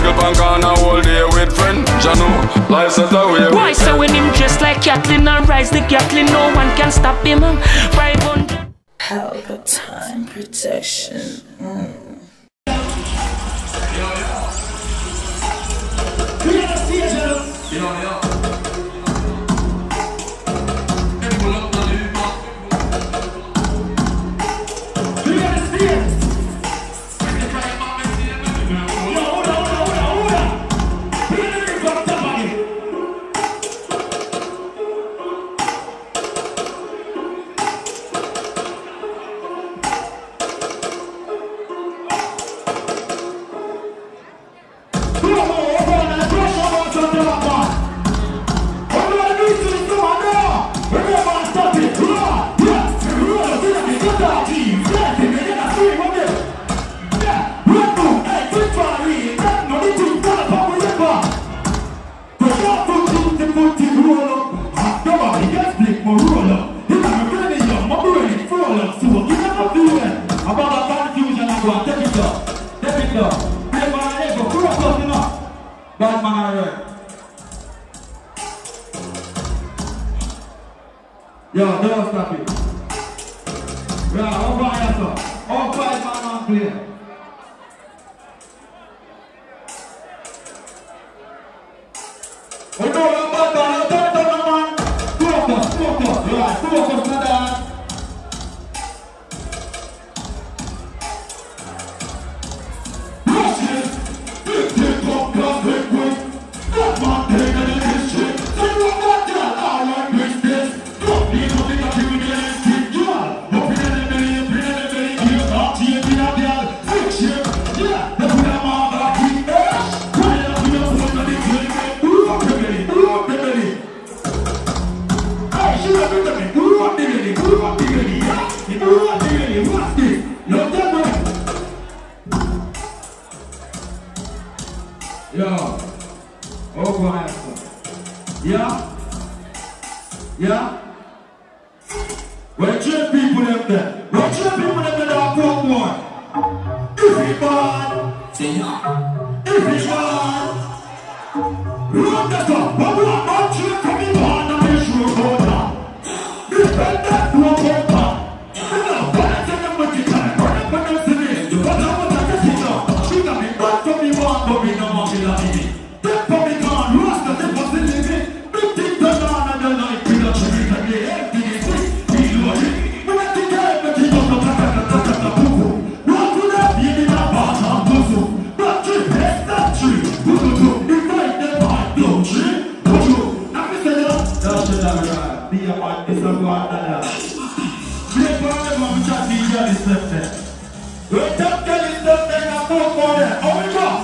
Bicycle pan corner all day with friend Jano, life set away. Why so when him dressed like Kathleen and rise the Kathleen, no one can stop him. 500 Palpatine protection. Yo, don't stop it. Yeah, all five, sir. All 5 man on clear. We know you're bad man, you don't know man. Focus. Yeah, focus on that. Yo, oh boy, yeah. When train people them there, when train people them there, don't come more. If he bad, if he bad, run that up. But we are not train coming on the issue of order. Defend that no more. You know, when I tell them what you can, when I put them to me, but I want to get it up. You got me back to me one, but we don't want to let me. That for me gone, rust of the possibility. Big things turn on and the night we don't treat again. Everything is quick, we know it. When I think I have to keep up the poo-poo. Run to that, you need a bath and puzzle. That tree, yes, that tree. Poo-poo-poo, invite them on, blow tree. Poo-poo, now we say that. That's the right. Be a man, it's a good one. Play for them, I'm trying to get this left there. When that girl is done, then I go for it. Oh, we go.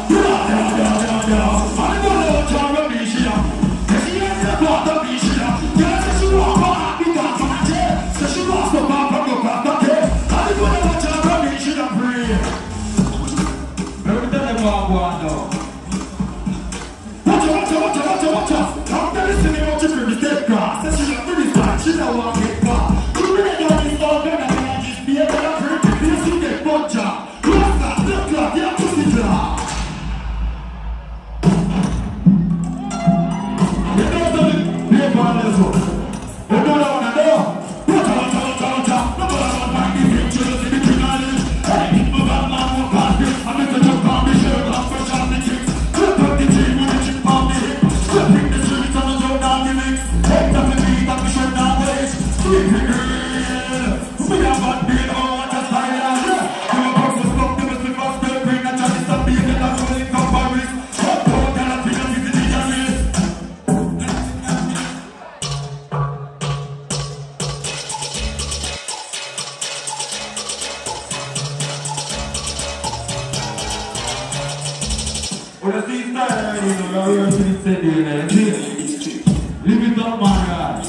Leave it up, my guy.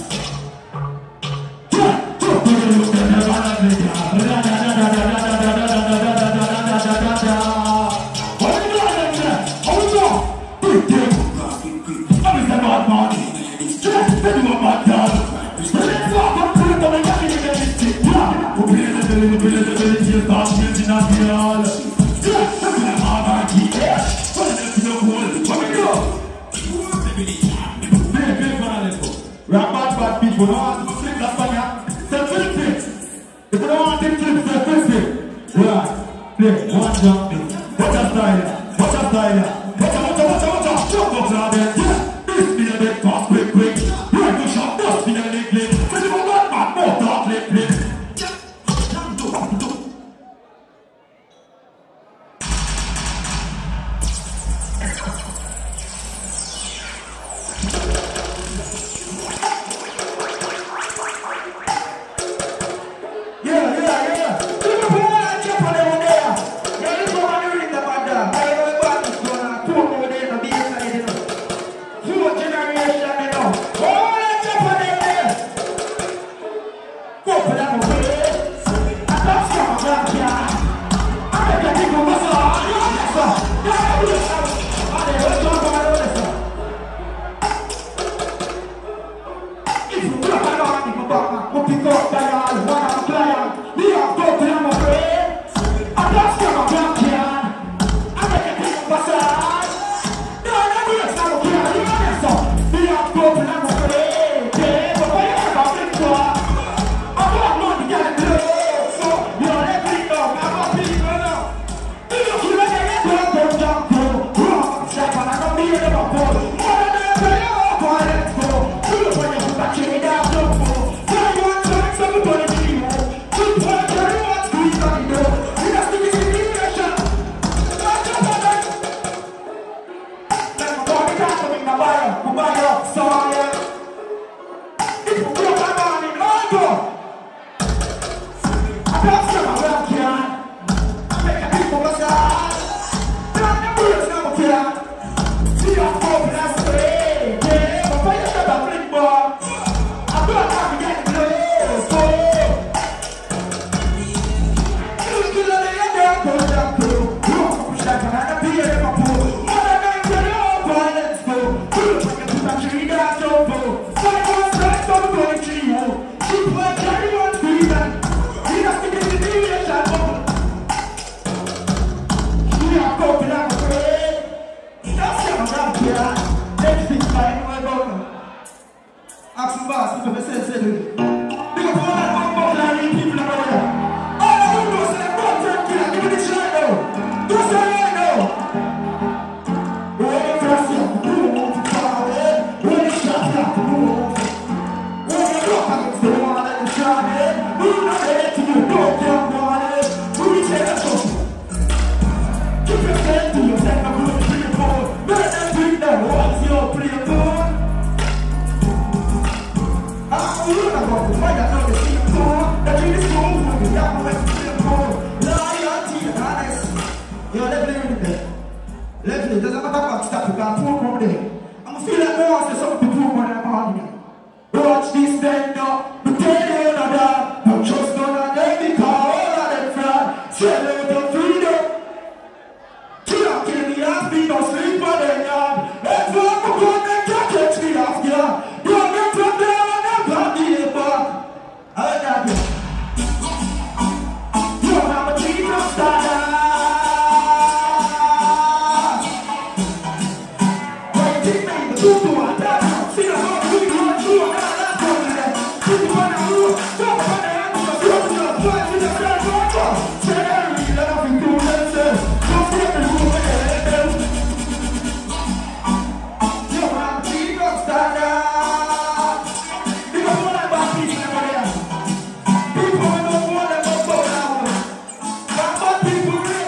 people don't want to flip that fire. Say flip it. If you don't want to flip, say flip it. Right. Play. One jump in. Watch your style. Watch your style. Watch out. Jump up now then. Yeah. This be a big fast, quick. Right to shot. That's be a lick. Say you want that man. More talk, lick.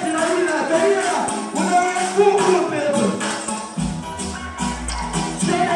Say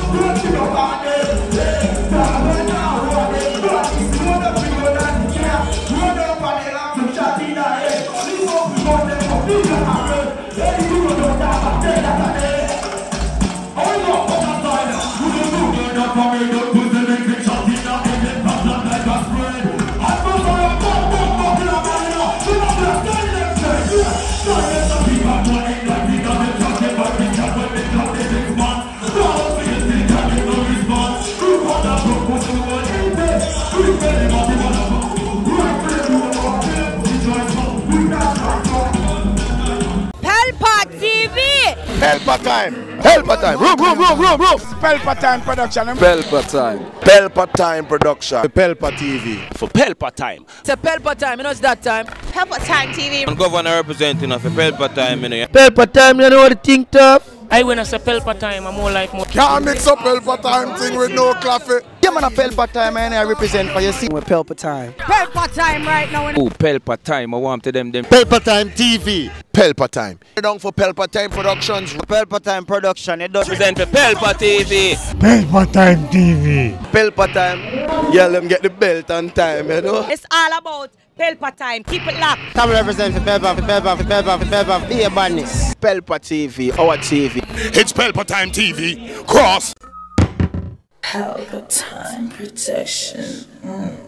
Pelpa time! Pelpa time! Room! Pelpa Time production. Pelpa time. Pelpa Time production. Pelpa TV. For Pelpa Time. It's a Pelpa Time, you know it's that time. Pelpa Time TV. I'm governor representing of Pelpa Time, you know. Pelpa time, you know what the thing tough? I when I say Pelpa Time, I'm more like more. Can't mix up Pelpa Time thing with no coffee. Yeah, man, a Pelpa time, man. I represent for you. See, With Pelpa Time. Pelpa Time right now. Oh, Pelpa Time, I want to them. Pelpa time TV. Pelpa Time. Down for Pelpa Time Productions. Pelpa time production. It does Represent for Pelpa TV. Pelpa Time TV. Pelpa time. Yeah, let me get the belt on time, you know. It's all about Pelpa Time. Keep it locked. Come represent for Pelpa. Be a badness. Pelpa TV, our TV. It's Pelpa Time TV. Cross. Pelpa Time protection.